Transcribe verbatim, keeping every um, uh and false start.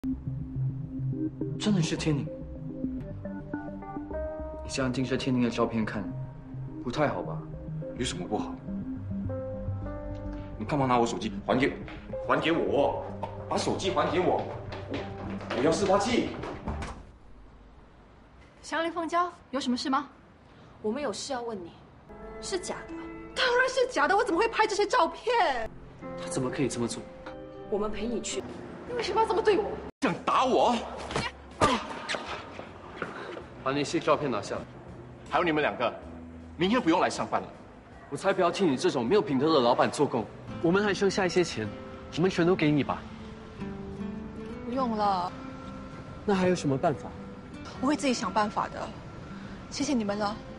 真的是天宁？你这样盯着天宁的照片看，不太好吧？ 有什么不好？你干嘛拿我手机？还给，还给我！把手机还给我！我我要四八七。 祥林凤娇，有什么事吗？ 我们有事要问你，是假的。 当然是假的，我怎么会拍这些照片？ 他怎么可以这么做？ 我们陪你去。 你为什么要这么对我？ 想打我？ 把那些照片拿下来。 还有你们两个，明天不用来上班了。 我才不要替你这种没有品德的老板做工。我们还剩下一些钱，我们全都给你吧。 不用了， 那还有什么办法？ 我会自己想办法的。谢谢你们了。